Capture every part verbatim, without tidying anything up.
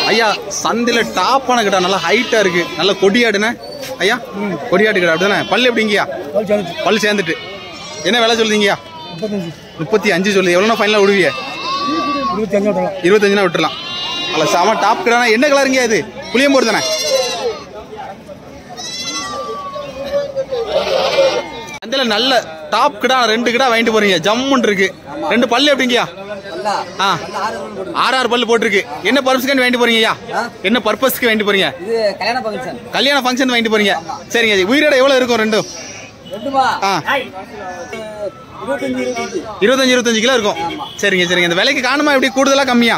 ஐயா சந்தையில டாப்பான கிட்ட நல்லா ஹைட்டா இருக்கு, நல்ல கொடியாடுண்ணே ஐயா. கொடியாடு கிட்ட அப்படிதானே? பல்லு எப்படிங்கய்யா? பல்லு சேர்ந்துட்டு என்ன விலை சொல்லுங்கய்யா? முப்பத்தி அஞ்சு சொல்லுது. எவ்வளோனா ஃபைனலாக விடுவிய? இருபத்தஞ்சுனா விட்டுலாம். அல்ல சாம டாப் கிடானா என்ன கலருங்க அது? புளியம்போர் தானே? சந்தையில நல்ல டாப் கிடா ரெண்டு கிடா வாங்கிட்டு போறீங்க, ஜம்முன்னு இருக்கு. ரெண்டு பல்லு எப்படிங்கய்யா? ஆ ஆறு ஆறு பல்லு போட்டிருக்கு. என்ன பர்பஸ்க்கு வாங்கிட்டு போறீங்கய்யா? என்ன பர்பஸ்க்கு வாங்கிட்டு போறீங்க? கல்யாண ஃபங்க்ஷன் வாங்கிட்டு போறீங்க. சரிங்க. உயிரோட எவ்வளவு இருக்கும் ரெண்டும்? இருபத்தஞ்சு இருபத்தஞ்சு கிலோ இருக்கும். சரிங்க சரிங்க. இந்த விலைக்கு காணுமா எப்படி கூடுதலா கம்மியா?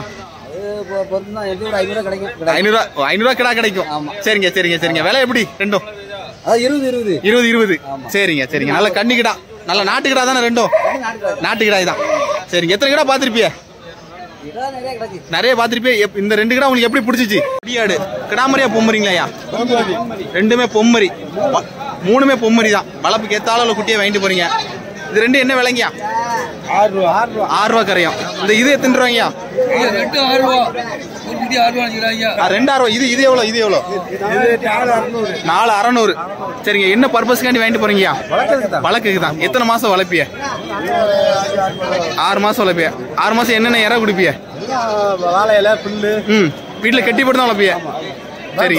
ஐநூறு ஐநூறு கிடா கிடைக்கும். சரிங்க சரிங்க சரிங்க. விலை எப்படி ரெண்டும்? இருபது இருபது. சரிங்க சரிங்க. நல்ல கண்ணி கிடா, நல்ல நாட்டு கிடா தானே ரெண்டும்? நாட்டு கிடாய் தான். சரிங்க. எத்தனை கிடா பாத்திருப்பிய? நிறைய பாத்திருப்பிய. இந்த ரெண்டு கிடா உங்களுக்கு எப்படி பிடிச்சிச்சு? கொடியாடு கிடாமரியா பொம்மரிங்களா? ரெண்டுமே பொம்மரி, மூணுமே பொம்மரி தான். வளர்ப்புக்கு ஏத்த அளவுல குட்டியை வாங்கிட்டு போறீங்க. இது ரெண்டு என்ன விலைங்கயா? ஆறு ரூபா கரையும். இந்த இது எத்தனை ரூபாய்யா? ரெண்டு ஆறு ரூபா. இது இது எவ்வளவு? இது எவ்வளவு? நாலு அறநூறு. சரிங்க. என்ன பர்பஸ்க்காண்டி வாங்கிட்டு போறீங்கயா? வளர்க்குக்கு தான். எத்தனை மாசம் வளர்ப்பிய? ஆறு மாசம் வளர்ப்பிய. ஆறு மாசம் என்னென்ன இற குடிப்பிய? ம் வீட்டுல கட்டி போட்டு தான் வளர்ப்பிய. சரிங்க.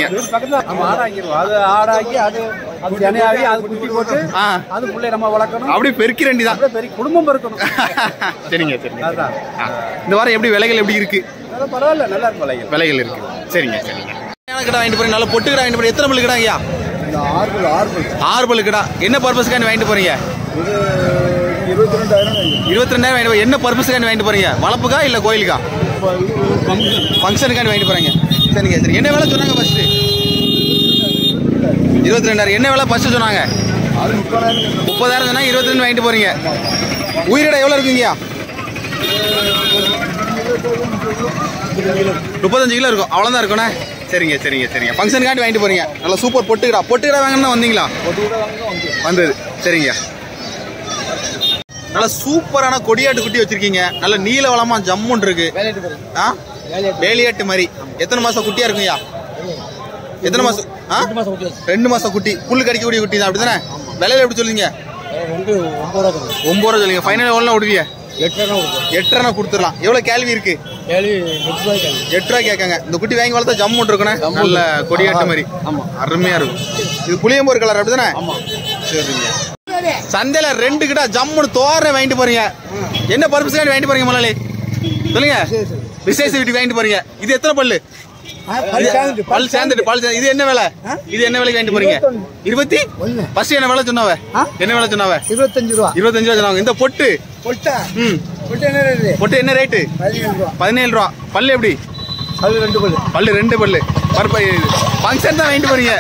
அப்படி பெருக்கி ரெண்டி தான் குடும்பம் பெருக்கணும். சரிங்க சரிங்க. இந்த வாரம் எப்படி விலைகள் எப்படி இருக்கு? பரவாயில்ல, நல்லா இருக்கு விலைகள் இருக்கு. சரிங்க சரிங்க. கிடா வாங்கிட்டு போறீங்க, நல்ல பொட்டு கிடா வாங்கிட்டு போறீங்க. எத்தனை பல்லு கிடாங்கய்யா? ஆறு பல்லு கிடா. என்ன பர்பஸ்க்காண்டி வாங்கிட்டு போறீங்க? இருபத்தி ரெண்டாயிரம் வாங்கிட்டு. என்ன பர்பஸ்க்காண்டி வாங்கிட்டு போறீங்க? வளர்ப்புக்கா இல்ல கோயிலுக்கா? ஃபங்க்ஷனுக்காண்டி வாங்கிட்டு போறீங்க. சரிங்க சரி. என்ன விலை சொன்னாங்க ஃபர்ஸ்ட்? இருபத்தி ரெண்டாயிரம். என்ன விலை ஃபர்ஸ்ட் சொன்னாங்க? முப்பதாயிரம் சொன்னாங்க. இருபத்தி ரெண்டு வாங்கிட்டு போறீங்க. உயிரிட எவ்வளவு இருக்குங்கய்யா? முப்பத்தஞ்சு கிலோ இருக்கும். அவ்வளோதான் இருக்குண்ணே. சரிங்க சரிங்க சரிங்க. ஃபங்க்ஷனுக்காண்டி வாங்கிட்டு போறீங்க. நல்லா சூப்பர் பொட்டுக்கிடா. பொட்டுக்கிடா வாங்கினா வந்தீங்களா? வந்தது. சரிங்க. நல்லா சூப்பரான கொடியாட்டு குட்டி வச்சிருக்கீங்க. நல்ல நீல வளமா ஜம்முன்னு இருக்கு. வேலியாட்டு மாதிரி. எத்தனை மாசம் குட்டியா இருக்குங்கய்யா? எத்தனை மாசம்? ரெண்டு மாசம் குட்டி. புல்லு கடிக்கக்கூடிய குட்டி தான் அப்படிதானே? விலையில எப்படி சொல்லுங்க? ஒன்பது ரூபா சொல்லுங்க. ஃபைனல் எவ்வளோ விடுவீங்க? எட்டு ரூபா கொடுத்துடலாம். எவ்வளவு கேள்வி இருக்கு? எட்டு ரூபா கேட்காங்க. இந்த குட்டி வாங்கி வளர்த்தா ஜம்முன்னு இருக்கணும். நல்ல கொடியாட்டு மாதிரி அருமையா இருக்கும். இது புளியம்போர் கலர் அப்படிதானே? சரிங்க. சந்தையில ரெண்டு கிட்ட ஜம்முன்னு தோற வாங்கிட்டு போறீங்க. என்ன பர்பஸ்க்காண்டி வாங்கிட்டு போறீங்க முதலாளி? சொல்லுங்க. விசேஷ வீட்டுக்கு வாங்கிட்டு போறீங்க. இது எத்தனை பல்லு? பல் சேர்ந்துட்டு பல். இது என்ன விலை? இது என்ன விலைக்கு வாங்கிட்டு போறீங்க? இருபத்தி ஃபர்ஸ்ட் என்ன விலை சொன்னாவ? என்ன விலை சொன்னாவ? இருபத்தஞ்சு ரூபா. இருபத்தஞ்சு ரூபா சொன்னாங்க. இந்த பொட்டு ம் பொட்டு என்ன ரேட்டு? பதினேழு ரூபா. பல்லு எப்படி? பல்லு ரெண்டு பல்லு. பல்லு ரெண்டு பல்லு. பருப்பை ஃபங்க்ஷன் தான் வாங்கிட்டு போறீங்க.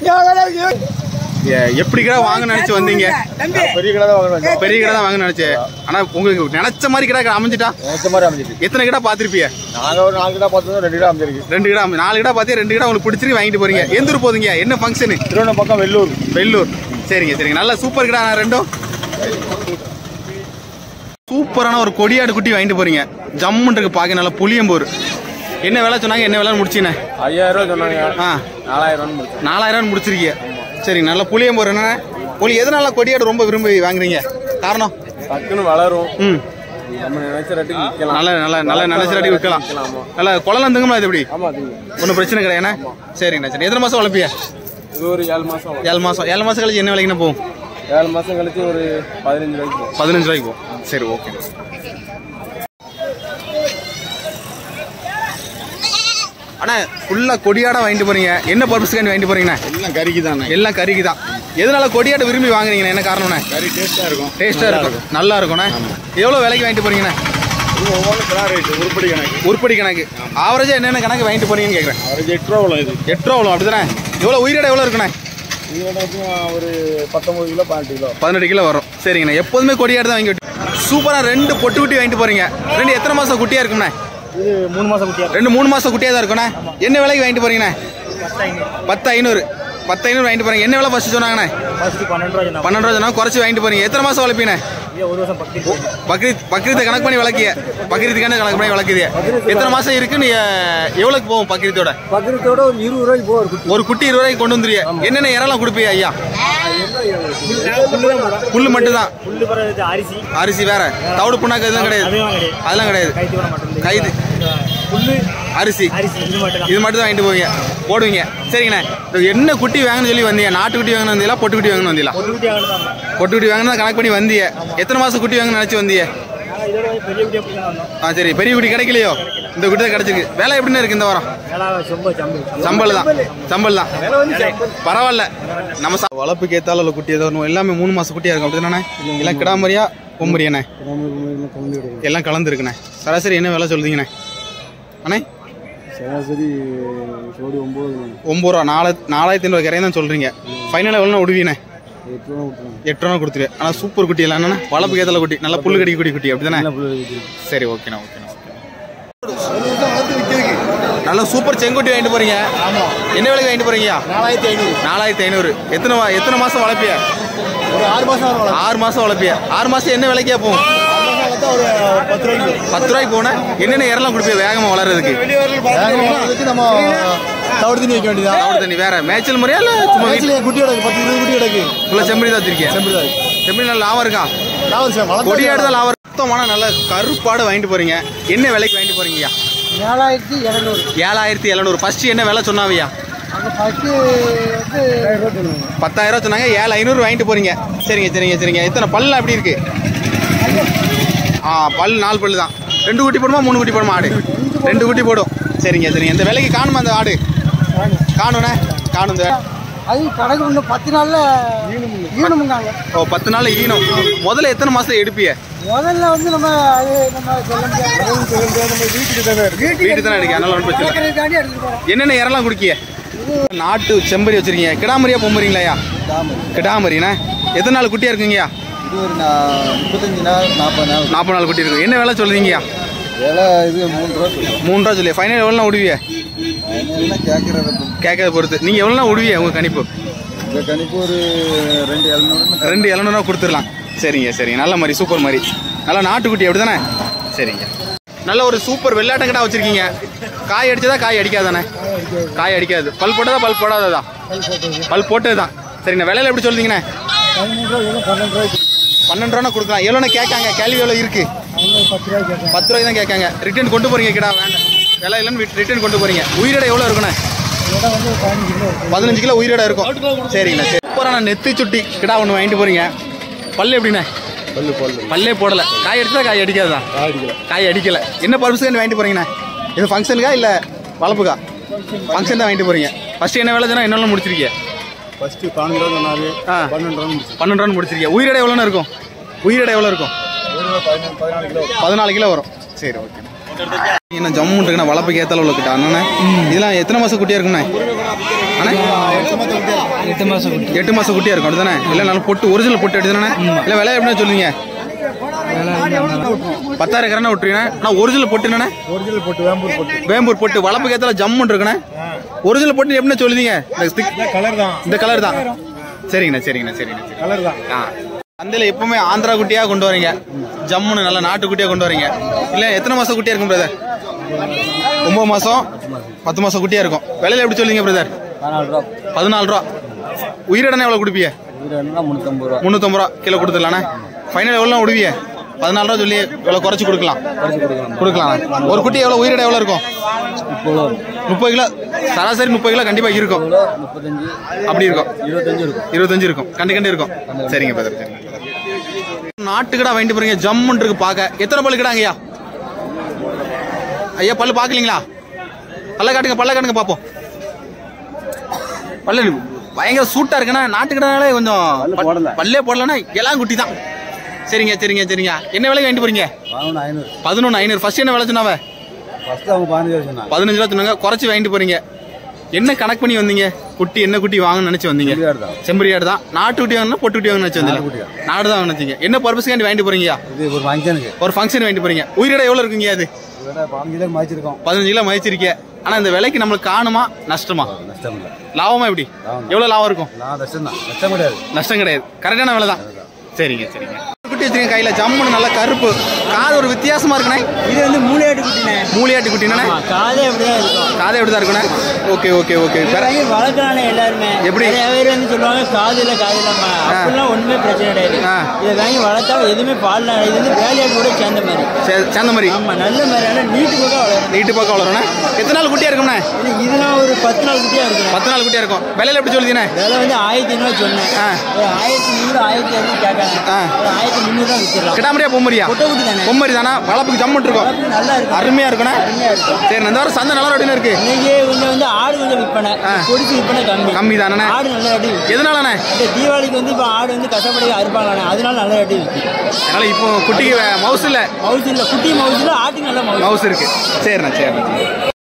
எப்படி கிடா வாங்க நினைச்சு வந்தீங்க? பெரிய கிடா தான் வாங்க. பெரிய கிடா தான் வாங்க நினைச்சேன். ஆனா உங்களுக்கு நினைச்ச மாதிரி கிடா அமைஞ்சிட்டா? நினைச்ச மாதிரி அமைஞ்சிட்டு. எத்தனை கிடா பாத்திருப்பிய? நாங்க ஒரு நாலு கிடா பார்த்தோம். ரெண்டு கிடா அமைஞ்சிருக்கு. ரெண்டு கிடா நாலு கிடா பார்த்து ரெண்டு கிடா உங்களுக்கு பிடிச்சிருக்கு வாங்கிட்டு போறீங்க. எந்த ஊர் போதுங்க? என்ன ஃபங்க்ஷன்? திருவண்ணாமலை பக்கம் வெள்ளூர். வெள்ளூர். சரிங்க சரிங்க. நல்ல சூப்பர் கிடா ரெண்டும். சூப்பரான ஒரு கொடியாடு குட்டி வாங்கிட்டு போறீங்க. ஜம்முன்னு இருக்கு பாக்க. நல்ல புளியம்போர். என்ன விலை சொன்னாங்க? என்ன விலை முடிச்சுன்னு? ஐயாயிரம் ரூபாய் சொன்னாங்க. ஆ நாலாயிரம் நாலாயிரம் முடிச்சிருக்கீங்க. சரி. நல்ல புளியம்போர். என்ன உங்களுக்கு எதனால கொடியாடு ரொம்ப விரும்பி வாங்குறீங்க? காரணம்? டக்குன்னு வளரும். ம் நல்ல நல்ல நல்ல நினைச்ச ரேட்டுக்கு விற்கலாம். நல்ல குளம் தங்குமா? இது எப்படி? ஒன்றும் பிரச்சனை கிடையாது. சரிங்கண்ணா சரி. எத்தனை மாசம் வளர்ப்பிய? ஒரு ஏழு மாசம். ஏழு மாசம். ஏழு மாசம் கழிச்சு என்ன விலைக்குன்னா போகும்? ஏழு மாசம் கழிச்சு ஒரு பதினஞ்சு ரூபாய்க்கு. பதினஞ்சு ரூபாய்க்கு போகும். சரி ஓகே. அண்ணா ஃபுல்லா கொடியாடா வாங்கிட்டு போறீங்க. என்ன பர்பஸ்க்காண்டி வாங்கிட்டு போறீங்கண்ணா? எல்லாம் கறிக்கு தான். எல்லாம் கறிக்கு தான். எதனால கொடியாட்டை விரும்பி வாங்குறீங்கண்ணா? என்ன காரணம்ண்ணா? கறி டேஸ்டா இருக்கும். டேஸ்டா இருக்கும். நல்லா இருக்கும்ண்ணா. எவ்வளவு விலைக்கு வாங்கிட்டு போறீங்கண்ணா? உருப்படி கணக்கு. உருப்படி கணக்கு. ஆவரேஜா என்னென்ன கணக்கு வாங்கிட்டு போறீங்கன்னு கேட்குறேன். எட்டு ரூபா வரும். இது எட்டு ரூபா வரும் அப்படிதானே? எவ்வளோ உயிரிட எவ்வளோ இருக்குண்ணா? ஒரு பத்தொன்பது கிலோ பதினெட்டு கிலோ பதினெட்டு கிலோ வரும். சரிங்கண்ணா. எப்போதுமே கொடியாடு தான் வாங்கி விட்டு. சூப்பராக ரெண்டு பொட்டு குட்டி வாங்கிட்டு போறீங்க. ரெண்டு எத்தனை மாசம் குட்டியா இருக்குண்ணா? இது மூணு மாசம் குட்டியா. ரெண்டு மூணு மாசம் குட்டியா தான் இருக்குண்ணா. என்ன விலைக்கு வாங்கிட்டு போறீங்கண்ணா? பத்து ஐநூறு. பத்து ஐநூறு வாங்கிட்டு போறீங்க. என்ன விலை ஃபர்ஸ்ட் சொன்னாங்கண்ணா? பன்னெண்டு ரூபா. பன்னெண்டு ரூபா சொன்னா குறைச்சி வாங்கிட்டு போறீங்க. எத்தனை மாசம் வளர்ப்பீங்கண்ணா? பக்ரீத் பக்ரீத்தை கணக்கு பண்ணி வளர்க்கிய பக்ரீத்துக்கான கணக்கு பண்ணி வளர்க்குது. எத்தனை மாசம் இருக்கு? நீ எவ்வளவுக்கு போகும் பக்ரீத்தோட? பக்ரீத்தோட ஒரு இருபது ரூபாய்க்கு போகும். ஒரு குட்டி இருபது ரூபாய்க்கு கொண்டு வந்துருவிய. என்னென்ன இறலாம் கொடுப்பீங்க ஐயா? புல்லு மட்டும் தான். அரிசி வேற தவிடு புண்ணாக்கு எதுவும் கிடையாது. அதெல்லாம் கிடையாது. கைது அரிசி இது மட்டும் தான் வாங்கிட்டு போவீங்க போடுவீங்க. சரிங்கண்ணே, என்ன குட்டி வாங்கன்னு சொல்லி வந்தீங்க? நாட்டு குட்டி வாங்கன்னு வந்தீங்களா பொட்டு குட்டி வாங்கன்னு வந்தீங்களா? பொட்டு குட்டி வாங்கன்னு கணக்கு பண்ணி வந்தீங்க. எத்தனை மாசம் குட்டி வாங்கன்னு நினைச்சு வந்தீங்க? ஆ சரி, பெரிய குட்டி கிடைக்கலையோ? இந்த குட்டி தான் கிடைச்சிருக்கு. வேலை எப்படின்னு இருக்கு இந்த வாரம்? சம்பள் தான் சம்பள் தான் பரவாயில்ல. நம்ம வளர்ப்புக்கு ஏத்தால உள்ள குட்டி ஏதோ எல்லாமே மூணு மாசம் குட்டியா இருக்கும் அப்படிதானே? எல்லாம் கிடாமரியா பொம்பரியாண்ணே? எல்லாம் கலந்து இருக்குண்ணே. சராசரி என்ன வேலை சொல்லுதீங்கண்ணே? அண்ணே சராசரி ஒன்பது ஒன்பது ரூபா நாலு நாலாயிரத்தி ஐநூறு கரையும் தான் சொல்றீங்க. ஃபைனலாக எவ்வளோ விடுவீண்ணே? எட்டு ரூபா கொடுத்துரு. ஆனால் சூப்பர் குட்டி எல்லாம் என்னன்னா வளர்ப்பு ஏத்தல குட்டி, நல்லா புல்லு கடிக்க குட்டி குட்டி அப்படிதானே? சரி ஓகேண்ணா ஓகேண்ணா நல்ல சூப்பர் செங்குட்டி வாங்கிட்டு போறீங்க. என்ன விலைக்கு வாங்கிட்டு போறீங்க? நாலாயிரத்தி ஐநூறு நாலாயிரத்தி ஐநூறு எத்தனை எத்தனை மாசம் வளர்ப்பிய? ஒரு ஆறு மாசம் ஆறு மாசம் வளர்ப்பிய. ஆறு மாசம் என்ன விலைக்கா போகும்? ஒரு பத்து ரூபாய்க்கு பத்து ரூபாய்க்கு போனா என்னென்ன இறலாம் கொடுப்பிய வேகமா வளர்றதுக்கு? நம்ம தவிடு தண்ணி வைக்க வேண்டியதான். தவிடு தண்ணி வேற மேய்ச்சல் முறையா இல்ல சும்மா குட்டி கிடக்கு? பத்து இருபது குட்டி கிடக்கு. உள்ள செம்பரி தான் வச்சிருக்கேன். செம்பரி தான் செம்பரி நல்ல லாபம் இருக்கா? கொடியாடு தான் லாபம். சுத்தமான நல்ல கருப்பாடு வாங்கிட்டு போறீங்க. என்ன விலைக்கு வாங்கிட்டு போறீங்கய்யா? ஏழாயிரத்தி எழுநூறு ஏழாயிரத்தி எழுநூறு ஃபர்ஸ்ட் என்ன விலை சொன்னாவையா? பத்தாயிரம் ரூபா சொன்னாங்க. ஏழு ஐநூறு வாங்கிட்டு போறீங்க. சரிங்க சரிங்க சரிங்க எத்தனை பல்லு அப்படி இருக்கு? ஆ பல் நாலு பல்லு தான். ரெண்டு குட்டி போடுமா மூணு குட்டி போடுமா ஆடு? ரெண்டு குட்டி போடும். சரிங்க சரிங்க இந்த விலைக்கு காணுமா அந்த ஆடு? காணுண்ணே காணும். இந்த அது கணக்கு ஒன்று பத்து நாளில் ஈனமுங்காங்க. ஓ பத்து நாள் ஈனம். முதல்ல எத்தனை மாதம் எடுப்பிய? முதல்ல வந்து நம்ம அது நம்ம சொல்ல முடியாது. வீட்டுக்கு தானே வீட்டுக்கு தானே எடுக்க. அதனால ஒன்றும் பிரச்சனை இல்லை. என்னென்ன இறலாம் குடிக்கிய? நாட்டு செம்பரி வச்சிருக்கீங்க. கிடாமரியா பொம்பரிங்களாயா? கிடாமரிண்ணே. எத்தனை நாள் குட்டியா இருக்குங்கய்யா? இது ஒரு முப்பத்தஞ்சு நாள் நாற்பது நாள் நாற்பது நாள் குட்டி இருக்கு. என்ன வேலை சொல்லுவீங்கய்யா? விலை இது மூணு ரூபா மூணு ரூபா சொல்லி ஃபைனல் எவ்வளோ விடுவிய? கேட்கறத கேட்கறத பொறுத்து நீங்கள் எவ்வளோ விடுவிய? உங்கள் கணிப்பு? இந்த கணிப்பு ஒரு ரெண்டு எழுநூறு ரெண்டு எழுநூறுவா கொடுத்துடலாம். சரிங்க சரிங்க நல்ல மாதிரி சூப்பர் மாதிரி நல்லா நாட்டுக்குட்டி அப்படி தானே? சரிங்க நல்ல ஒரு சூப்பர் வெள்ளாட்டம் கிட்ட வச்சிருக்கீங்க. காய் அடிச்சதா காய் அடிக்காதானே? காய் அடிக்காது. பல் போட்டதா பல் போடாததா? பல் போட்டது தான். சரிங்கண்ணா விலையில எப்படி சொல்றீங்கண்ணே? பன்னெண்டு ரூபா கொடுக்கலாம். எவ்வளோண்ணே கேட்காங்க? கேள்வி எவ்வளோ இருக்கு? பத்து ரூபாய்க்கு தான் கேட்காங்க. ரிட்டர்ன் கொண்டு போறீங்க கிடா வேண்டாம் விலை இல்லைன்னு ரிட்டர்ன் கொண்டு போறீங்க. உயிரிடை எவ்வளோ இருக்குண்ணே? பதினஞ்சு கிலோ உயிரிடை இருக்கும். சரிங்கண்ணா சரி சூப்பரான நெத்தி சுட்டி கிடா ஒன்று வாங்கிட்டு போறீங்க. பல்லு எப்படிண்ணே? பல்லு பல்லு பல்லே போடலை. காய் அடிச்சா காய் அடிக்காதுதான். காய் அடிக்கல. என்ன பர்பஸ்க்கு வாங்கிட்டு போறீங்கண்ணே? இது ஃபங்க்ஷனுக்கா இல்லை வளர்ப்புக்கா? ஃபங்க்ஷன் தான் வாங்கிட்டு போறீங்க. ஃபர்ஸ்ட் என்ன வேலை சொன்னா என்னெல்லாம் முடிச்சிருக்கீங்க? ஃபர்ஸ்ட் பன்னெண்டு ரூபா சொன்னாரு. பன்னெண்டு ரூபா பன்னெண்டு ரூபா முடிச்சிருக்கீங்க. உயிரிடை எவ்வளோன்னு இருக்கும்? உயிரிடை எவ்வளோ இருக்கும்? பதினாலு கிலோ வரும். சரி ஓகே. என்ன ஜம்மு இருக்குண்ணா வளர்ப்புக்கு ஏத்தால உள்ள கிட்ட அண்ணா இதெல்லாம் எத்தனை மாசம் குட்டியா இருக்குண்ணே? அண்ணா எட்டு மாசம் எட்டு மாசம் குட்டியா இருக்கும் அப்படிதானே? இல்லை நல்லா பொட்டு ஒரிஜினல் பொட்டு எடுத்தானே? இல்லை விலை எப்படின்னா சொல்லுவீங்க? பத்தாயிரம் கரண்டா விட்டுருங்க. ஆனால் ஒரிஜினல் பொட்டு என்னண்ணே? ஒரிஜினல் பொட்டு வேம்பூர் பொட்டு. வேம்பூர் பொட்டு வளர்ப்புக்கு ஏத்தால ஜம்முன்னு இருக்குண்ணே. ஒரிஜினல் பொட்டு எப்படின்னா சொல்லுவீங்க? கலர் தான். இந்த கலர் தான். சரிங்கண்ணா சரிங்கண்ணா சரிங்கண்ணா கலர் தான். ஆ சந்தையில் எப்பவுமே ஆந்திரா குட்டியா கொண்டு வரீங்க. ஜம்முன்னு நல்லா நாட்டு குட்டியா கொண்டு வரீங்க. இல்லை எத்தனை மாசம் குட்டியா இருக்கும் பிரதர்? ஒன்பது மாசம் பத்து மாசம் குட்டியா இருக்கும். விலையில எப்படி சொல்லுங்க பிரதர்? பதினாலு ரூபா. பதினாலு ரூபா. உயிரிடனே எவ்வளோ கொடுப்பீங்க? முன்னூத்தம்பது ரூபா. முந்நூற்றம்பது ரூபா கிலோ கொடுத்துடலாண்ணே. ஃபைனல் எவ்வளோ விடுவீங்க? பதினாலு ரூபா சொல்லி எவ்வளோ குறைச்சி கொடுக்கலாம்? கொடுக்கலாம். ஒரு குட்டி எவ்வளோ உயிரிட எவ்வளோ இருக்கும்? முப்பது கிலோ சராசரி முப்பது கிலோ கண்டிப்பாக இருக்கும். முப்பத்தஞ்சு அப்படி இருக்கும். இருபத்தஞ்சு இருக்கும். இருபத்தஞ்சு இருக்கும். கண்டி கண்டி இருக்கும். சரிங்க பிரதர் சரிங்க. நாட்டுக்கடா வாங்கிட்டு போறீங்க. ஜம்முன்னு இருக்கு பார்க்க. எத்தனை பல்லு கிடாங்கய்யா? ஐயா பல்லு பார்க்கலீங்களா? பல்ல காட்டுங்க பல்ல காட்டுங்க பார்ப்போம். பல்லு பயங்கர சூட்டா இருக்குண்ணா. நாட்டுக்கடானாலே கொஞ்சம் பல்லே போடலன்னா எல்லாம் குட்டி தான். சரிங்க சரிங்க சரிங்க என்ன விலைக்கு வாங்கிட்டு போறீங்க? பதினொன்று ஐநூறு. ஃபர்ஸ்ட் என்ன விலை சொன்னாவ? பதினஞ்சு ரூபா சொன்னாங்க. குறைச்சி வாங்கிட்டு போறீங்க. என்ன கணக்கு பண்ணி வந்தீங்க? குட்டி என்ன குட்டி வாங்கன்னு நினைச்சு வந்தீங்க? செம்பரியாடு தான். நாட்டு குட்டி வாங்கினா பொட்டு குட்டி வாங்க நினைச்சு வந்தீங்க? நாடு தான் நினைச்சீங்க. என்ன பர்பஸ்க்காண்டி வாங்கிட்டு போறீங்க? ஒரு ஃபங்க்ஷன் வாங்கிட்டு போறீங்க. உயிரிட எவ்வளவு இருக்குங்க? அது பதினஞ்சு கிலோ மதிச்சிருக்கீங்க. ஆனா இந்த விலைக்கு நம்மளுக்கு காணுமா நஷ்டமா? லாபமா எப்படி? எவ்வளவு லாபம் இருக்கும்? நஷ்டம் கிடையாது. கரெக்டான விலை தான். சரிங்க சரிங்க. குட்டி வச்சிருக்கீங்க கையில ஜம்முன்னு நல்ல கருப்பு காது ஒரு வித்தியாசமா இருக்குண்ணே. இது வந்து மூளையாட்டு குட்டினே. மூளையாட்டு குட்டினா காதே அப்படிதான் இருக்கும். காதே அப்படிதான் இருக்குண்ணே. Okay okay okay. வளர்க்கறானே எல்லாருமே. எப்படி நிறைய பேர் வந்து சொல்லுவாங்க காது இல்ல காது இல்லம்மா. அப்படிலாம் ஒண்ணுமே பிரச்சனை கிடையாது. இதை வாங்கி வளர்த்தா எதுவுமே பால் இது வந்து வேலையாட்டு கூட சேர்ந்த மாதிரி சேர்ந்த மாதிரி. ஆமா நல்ல மாதிரி நீட்டு பக்கம் வளரும். நீட்டு பக்கம் வளரும்ண்ணே. எத்தனை நாள் குட்டியா இருக்கும்ண்ணே? இதுனா ஒரு பத்து நாள் குட்டியா இருக்கும். பத்து நாள் குட்டியா இருக்கும். விலையில எப்படி சொல்லுதீண்ணே? விலை வந்து ஆயிரத்தி ஐநூறு சொன்னேன். ஆயிரத்தி நூறு ஆயிரத்தி இரநூறு கேட்காங்க. ஆயிரத்தி முந்நூறு தான் வித்துடலாம். கிடாமரியா பொம்மரியா? கொட்டை குட்டி தானே. பொம்மரி தானா? வளப்புக்கு ஜம்முன்னு இருக்கும். நல்லா இருக்கும். அருமையா இருக்குண்ணே. அருமையா இருக்கும். சரி இந்த வாரம் சந்தை நல்ல ரேட்டுல இருக்கு. இன்னைக்கு கொஞ்சம் வந்து ஆடு கொஞ்சம் விற்பனை. பொடிச்சு விற்பனை கம்மி. கம்மி தானே. ஆடு நல்ல ரேட்டு. எதனாலண்ணே? இந்த தீபாவளிக்கு வந்து இப்போ ஆடு வந்து கஷ்டப்படி அறுப்பாங்கண்ணே. அதனால நல்ல ரேட்டு விற்கும். அதனால இப்போ குட்டிக்கு மவுஸ் இல்ல. மவுஸ் இல்ல குட்டி மவுஸ் இல்ல ஆட்டுக்கு நல்ல மவுஸ் மவுஸ் இருக்கு. சரிண்ணா சரிண்ணா.